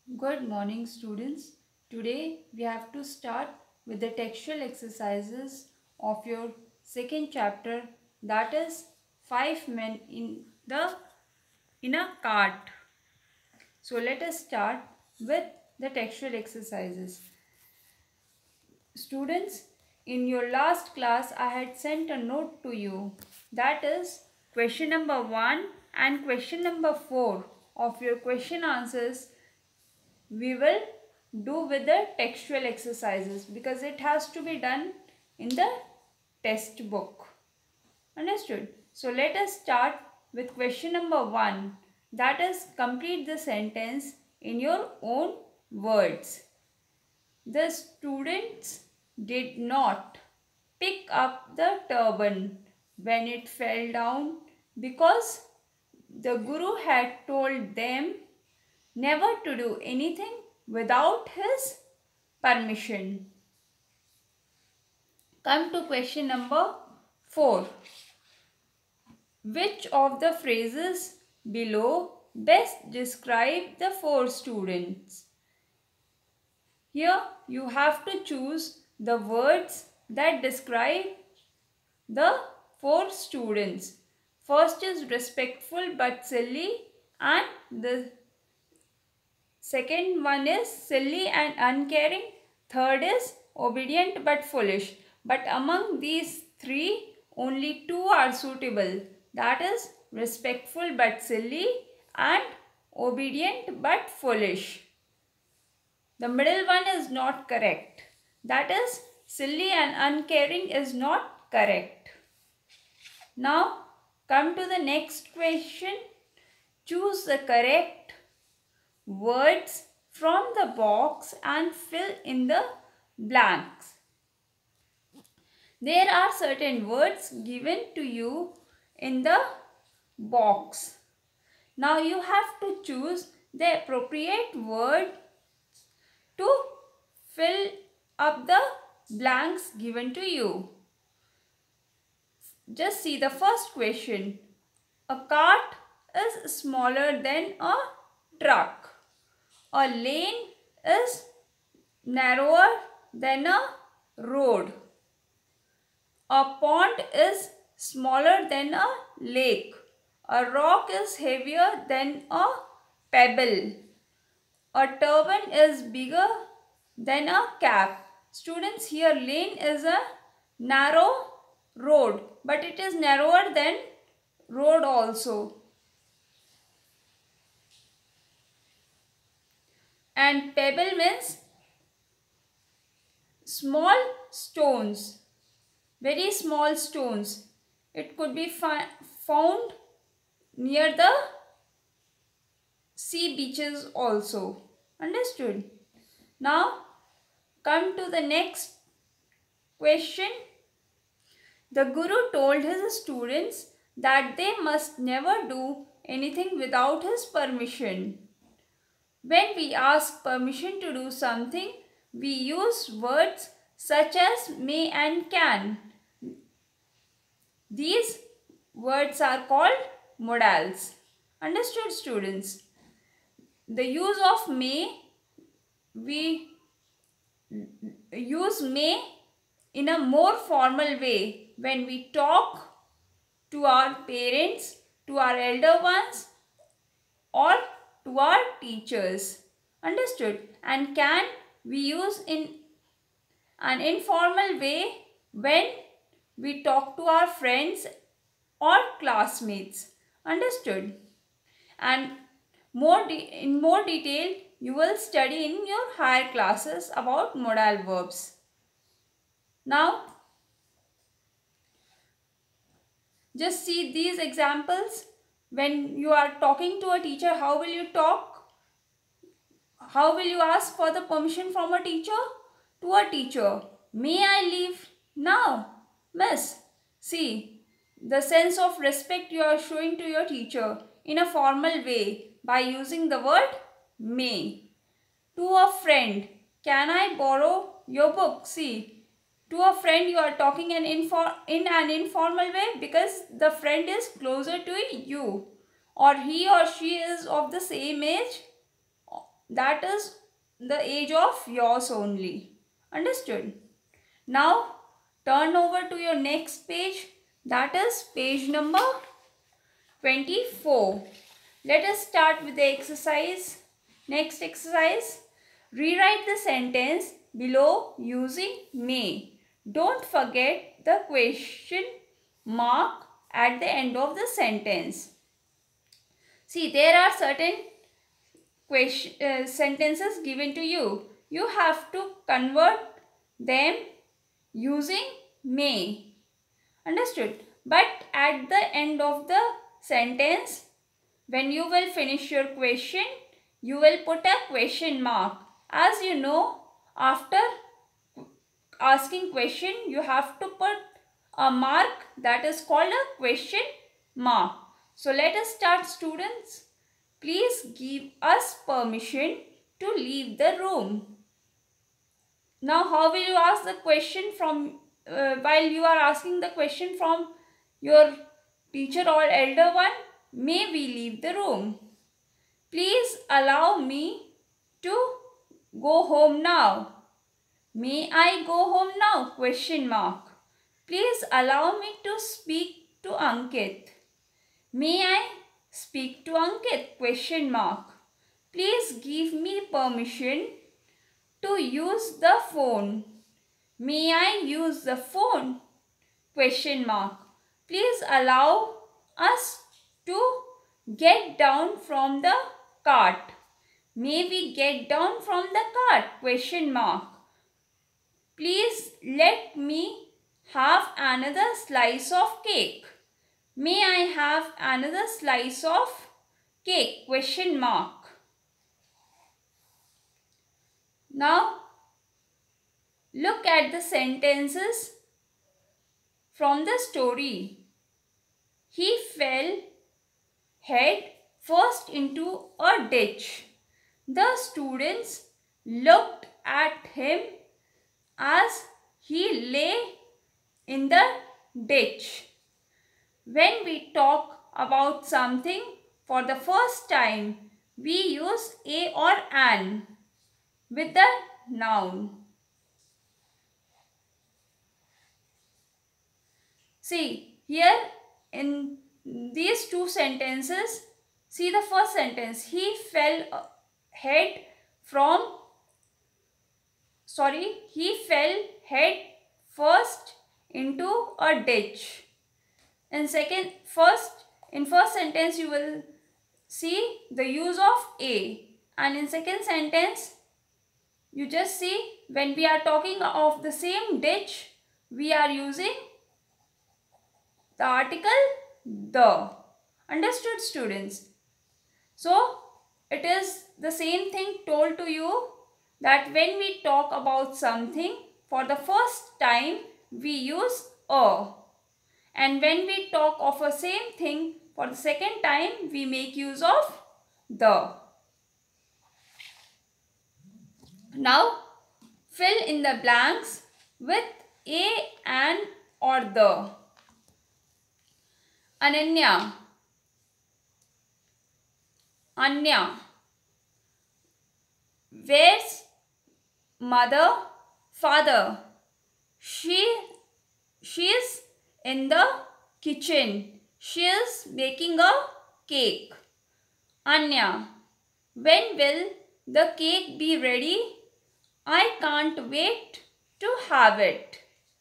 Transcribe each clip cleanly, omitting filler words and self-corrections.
Good morning, students. Today we have to start with the textual exercises of your second chapter, that is 5 men in a cart. So let us start with the textual exercises. Students, in your last class I had sent a note to you, that is question number 1 and question number 4 of your question answers we will do with the textual exercises because it has to be done in the test book. Understood? So let us start with question number 1, that is complete the sentence in your own words. The students did not pick up the turban when it fell down because the Guru had told them never to do anything without his permission. Come to question number 4. Which of the phrases below best describe the 4 students? Here you have to choose the words that describe the 4 students. First is respectful but silly, and the second one is silly and uncaring. Third is obedient but foolish. But among these 3, only 2 are suitable. That is respectful but silly and obedient but foolish. The middle one is not correct. That is silly and uncaring is not correct. Now come to the next question. Choose the correct words from the box and fill in the blanks. There are certain words given to you in the box. Now you have to choose the appropriate word to fill up the blanks given to you. Just see the first question. A cart is smaller than a truck. A lane is narrower than a road. A pond is smaller than a lake. A rock is heavier than a pebble. A turban is bigger than a cap. Students, here lane is a narrow road, but it is narrower than road also. And pebble means small stones, very small stones. It could be found near the sea beaches also. Understood? Now come to the next question. The Guru told his students that they must never do anything without his permission. When we ask permission to do something, we use words such as may and can. These words are called modals. Understood, students? The use of may, we use may in a more formal way when we talk to our parents, to our elder ones, or to our teachers. Understood? And can we use in an informal way when we talk to our friends or classmates. Understood? And in more detail you will study in your higher classes about modal verbs. Now just see these examples. When you are talking to a teacher, how will you talk? How will you ask for the permission from a teacher? To a teacher, may I leave now, miss? See, the sense of respect you are showing to your teacher in a formal way by using the word may. To a friend, can I borrow your book? See, to a friend you are talking in an informal way because the friend is closer to you, or he or she is of the same age that is the age of yours only. Understood? Now turn over to your next page, that is page number 24. Let us start with the exercise. Next exercise. Rewrite the sentence below using may. Don't forget the question mark at the end of the sentence. See, there are certain sentences given to you. You have to convert them using may. Understood? But at the end of the sentence, when you will finish your question, you will put a question mark. As you know, after asking question, you have to put a mark that is called a question mark. So let us start, students. Please give us permission to leave the room. Now how will you ask the question from while you are asking the question from your teacher or elder one? May we leave the room? Please allow me to go home now. May I go home now? Question mark. Please allow me to speak to Ankit. May I speak to Ankit? Question mark. Please give me permission to use the phone. May I use the phone? Question mark. Please allow us to get down from the cart. May we get down from the cart? Question mark. Please let me have another slice of cake. May I have another slice of cake? Question mark. Now look at the sentences from the story. He fell head first into a ditch. The students looked at him as he lay in the ditch. When we talk about something for the first time, we use a or an with the noun. See, here in these two sentences, see the first sentence. He fell head first into a ditch. In first sentence you will see the use of a, and in second sentence you just see when we are talking of the same ditch, we are using the article the. Understood, students? So it is the same thing told to you that when we talk about something for the first time, we use a, and when we talk of a same thing for the second time, we make use of the. Now fill in the blanks with a, an or the. Ananya, Anya. Where's mother, father? She's in the kitchen. She is making a cake. Anya, when will the cake be ready? I can't wait to have it.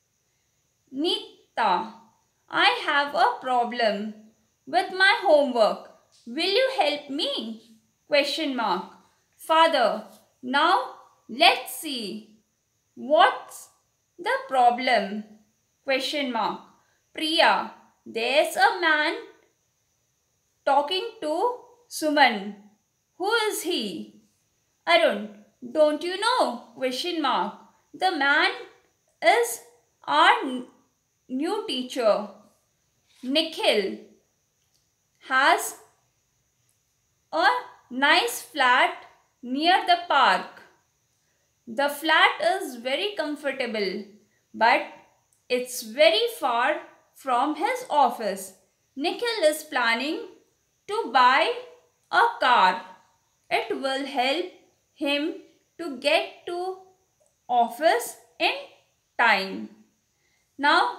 Nita, I have a problem with my homework. Will you help me? Question mark. Father, now let's see. What's the problem? Question mark. Priya, there's a man talking to Suman. Who is he? Arun, don't you know? Question mark. The man is our new teacher. Nikhil has a nice flat near the park. The flat is very comfortable, but it's very far from his office. Nikhil is planning to buy a car. It will help him to get to office in time. Now,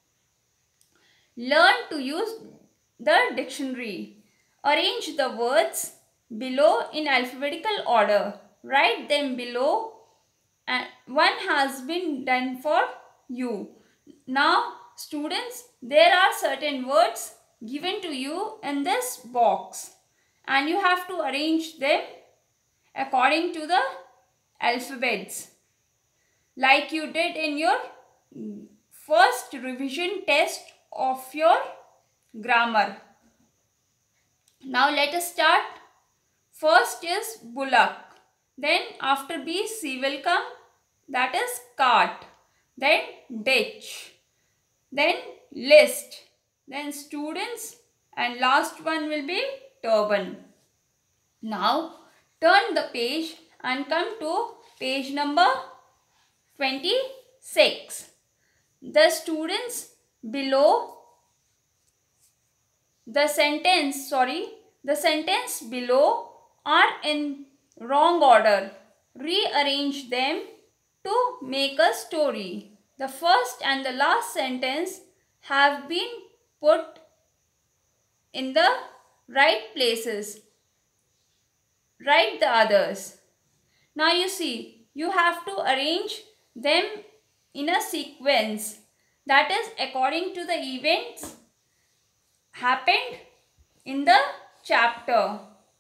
learn to use the dictionary. Arrange the words below in alphabetical order. Write them below, and one has been done for you. Now, students, there are certain words given to you in this box, and you have to arrange them according to the alphabets, like you did in your first revision test of your grammar. Now let us start. First is bullock. Then after B, C will come. That is cart. Then ditch. Then list. Then students. And last one will be turban. Now turn the page and come to page number 26. The students below the sentence below are in wrong order. Rearrange them to make a story. The first and the last sentence have been put in the right places. Write the others. Now you see, you have to arrange them in a sequence, that is according to the events happened in the chapter.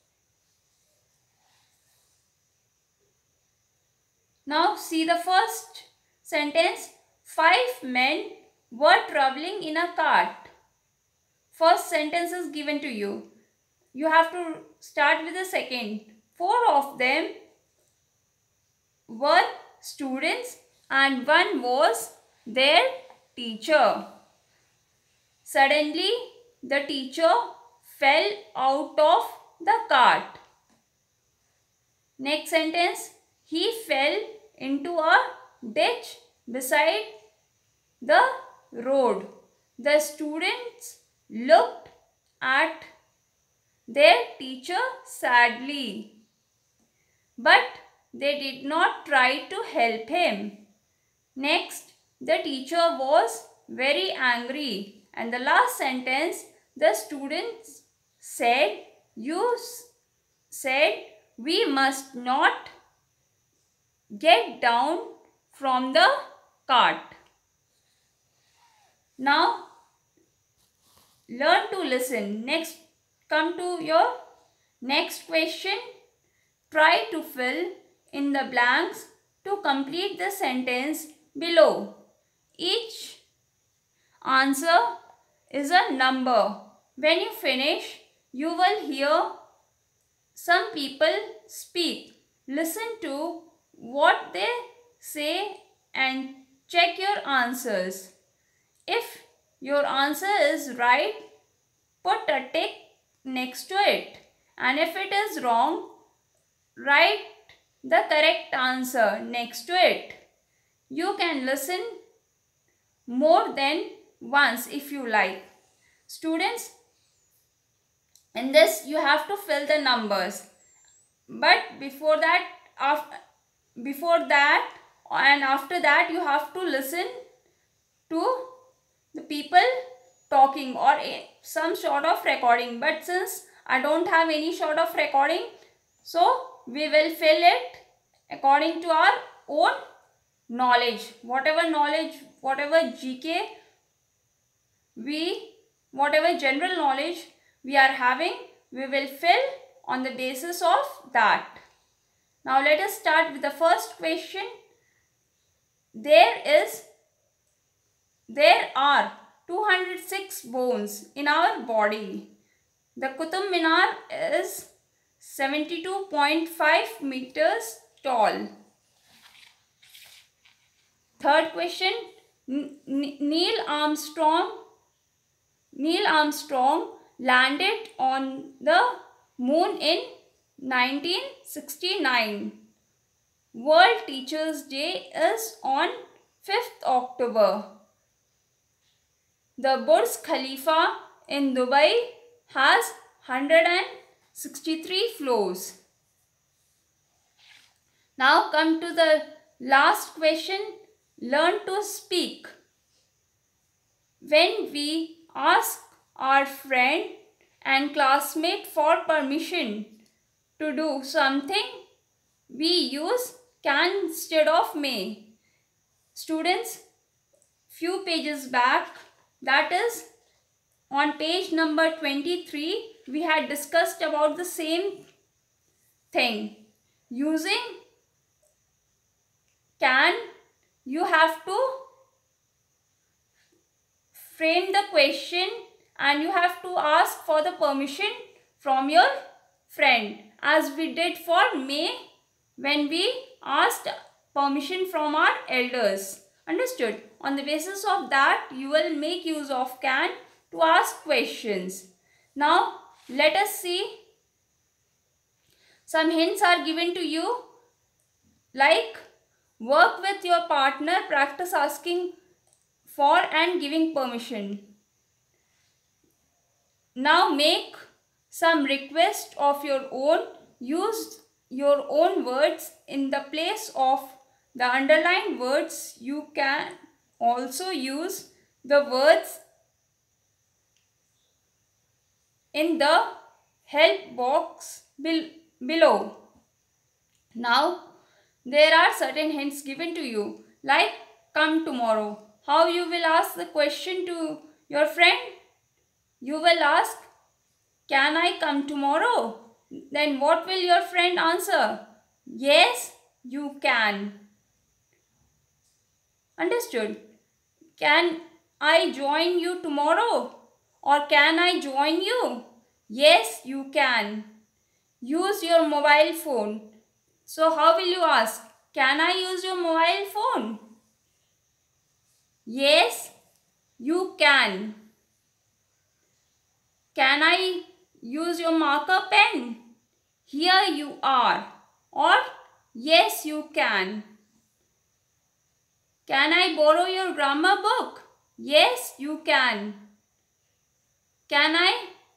Now see the first sentence. 5 men were traveling in a cart. First sentence is given to you. You have to start with the second. 4 of them were students and one was their teacher. Suddenly, the teacher fell out of the cart. Next sentence, he fell into a ditch beside the road. The students looked at their teacher sadly, but they did not try to help him. Next, the teacher was very angry. And the last sentence, the students said, "You said we must not get down from the cart." Now, learn to listen. Next, come to your next question. Try to fill in the blanks to complete the sentence below. Each answer is a number. When you finish, you will hear some people speak. Listen to what they say and check your answers. If your answer is right, put a tick next to it. And if it is wrong, write the correct answer next to it. You can listen more than once if you like. Students, in this you have to fill the numbers. But before that and after that, you have to listen to the people talking or some sort of recording. But since I don't have any sort of recording, so we will fill it according to our own knowledge. Whatever GK whatever general knowledge we are having, we will fill on the basis of that. Now let us start with the first question. There are 206 bones in our body. The Qutub Minar is 72.5 meters tall. Third question. Neil Armstrong landed on the moon in 1969. World Teachers' Day is on 5th October. The Burj Khalifa in Dubai has 163 floors. Now come to the last question. Learn to speak. When we ask our friend and classmate for permission to do something, we use can instead of may. Students, few pages back, that is on page number 23, we had discussed about the same thing. Using can, you have to frame the question and you have to ask for the permission from your friend, as we did for may when we asked permission from our elders. Understood? On the basis of that, you will make use of can to ask questions. Now, let us see. Some hints are given to you, like work with your partner, practice asking for and giving permission. Now make some request of your own. Use your own words in the place of the underlined words. You can also use the words in the help box below. Now there are certain hints given to you, like come tomorrow. How you will ask the question to your friend? You will ask, can I come tomorrow? Then what will your friend answer? Yes, you can. Understood? Can I join you tomorrow? Or can I join you? Yes, you can. Use your mobile phone. So how will you ask? Can I use your mobile phone? Yes, you can. Can I use your marker pen? Here you are. Or yes, you can. Can I borrow your grammar book? Yes, you can. Can I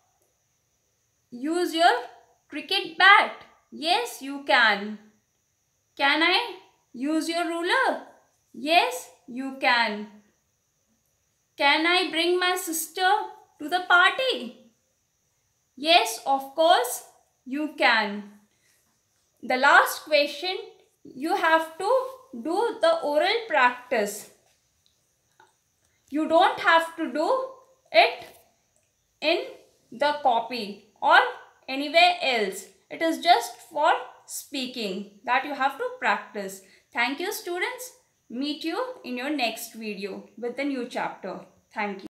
use your cricket bat? Yes, you can. Can I use your ruler? Yes, you can. Can I bring my sister to the party? Yes, of course, you can. The last question, you have to do the oral practice. You don't have to do it in the copy or anywhere else. It is just for speaking that you have to practice. Thank you, students. Meet you in your next video with the new chapter. Thank you.